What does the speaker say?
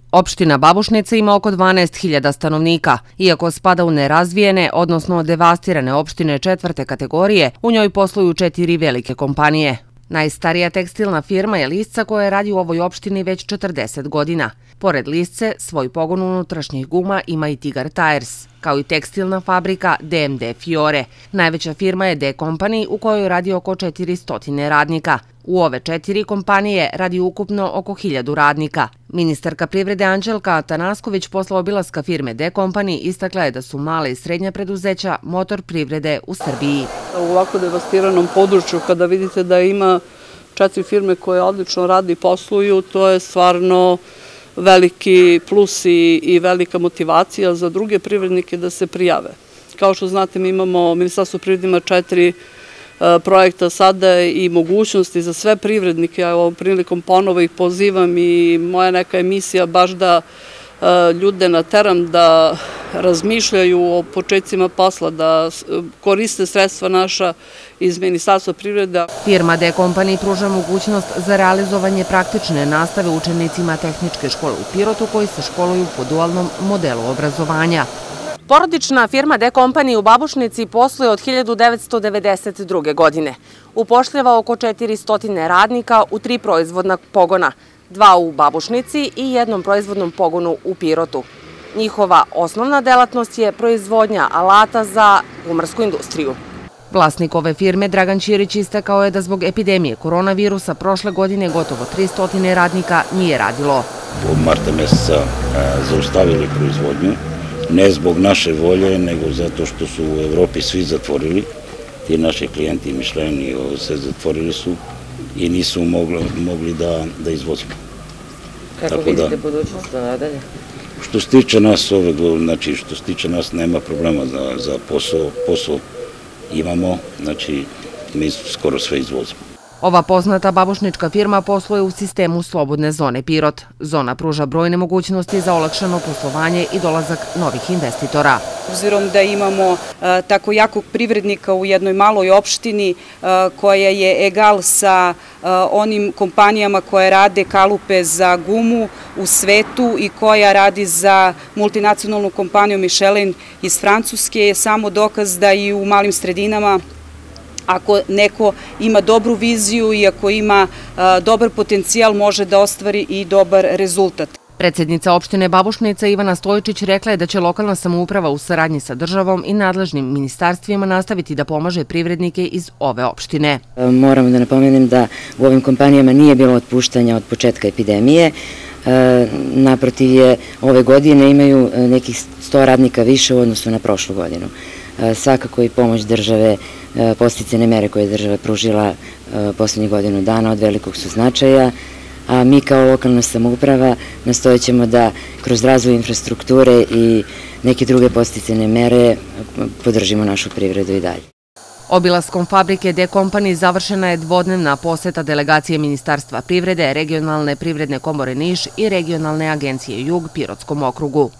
Opština Babušnica ima oko 12.000 stanovnika. Iako spada u nerazvijene, odnosno devastirane opštine četvrte kategorije, u njoj posluju 4 velike kompanije. Najstarija tekstilna firma je Lisca koja radi u ovoj opštini već 40 godina. Pored Lisce, svoj pogon unutrašnjih guma ima i Tigar Tires, kao i tekstilna fabrika DMD Fiore. Najveća firma je D Company u kojoj radi oko 400 radnika. U ove 4 kompanije radi ukupno oko 1000 radnika. Ministarka privrede Anđelka Atanasković posle obilaska firme D Company istakla je da su male i srednja preduzeća motor privrede u Srbiji. U ovako devastiranom području, kada vidite da ima 4 firme koje odlično radi i posluju, to je stvarno veliki plus i velika motivacija za druge privrednike da se prijave. Kao što znate, mi imamo, Ministarstvo privrede ima 4 projekta sada i mogućnosti za sve privrednike. Ja ovom prilikom ponovo ih pozivam i moja neka emisija baš da ljude nateram da razmišljaju o početcima posla, da koriste sredstva naša iz Ministarstva privrede. Firma D Company pruža mogućnost za realizovanje praktične nastave učenicima tehničke škole u Pirotu koji se školuju po dualnom modelu obrazovanja. Porodična firma D Company u Babušnici posluje od 1992. godine. Upošljava oko 400 radnika u 3 proizvodna pogona, 2 u Babušnici i 1 proizvodnom pogonu u Pirotu. Njihova osnovna delatnost je proizvodnja alata za gumarsku industriju. Vlasnik ove firme, Dragan Ćirić, istakao je da zbog epidemije koronavirusa prošle godine gotovo 300 radnika nije radilo. U marta meseca zaustavili proizvodnju, ne zbog naše volje, nego zato što su u Evropi svi zatvorili. Ti naši klijenti Michelin sve zatvorili su i nisu mogli da izvozimo. Kako vidite budućnost nadalje? Što se tiče nas, znači što se tiče nas nema problema za posao imamo, znači mi skoro sve izvozimo. Ova poznata babušnička firma posluje u sistemu Slobodne zone Pirot. Zona pruža brojne mogućnosti za olakšano poslovanje i dolazak novih investitora. Obzirom da imamo tako jakog privrednika u jednoj maloj opštini koja je egal sa onim kompanijama koje rade kalupe za gumu u svetu i koja radi za multinacionalnu kompaniju Michelin iz Francuske, je samo dokaz da i u malim sredinama, ako neko ima dobru viziju i ako ima dobar potencijal, može da ostvari i dobar rezultat. Predsjednica opštine Babušnica Ivana Stojčić rekla je da će lokalna samouprava u saradnji sa državom i nadležnim ministarstvima nastaviti da pomaže privrednike iz ove opštine. Moram da napomenem da u ovim kompanijama nije bilo otpuštanja od početka epidemije. Naprotiv je, ove godine imaju nekih 100 radnika više u odnosu na prošlu godinu. Svakako i pomoć države, podsticajne mere koje je država pružila poslednjih godinu dana od velikog su značaja, a mi kao lokalna samouprava nastojat ćemo da kroz razvoj infrastrukture i neke druge podsticajne mere podržimo našu privredu i dalje. Obilaskom fabrike D Company završena je dvodnevna poseta delegacije Ministarstva privrede, Regionalne privredne komore Niš i Regionalne agencije Jug Pirotskom okrugu.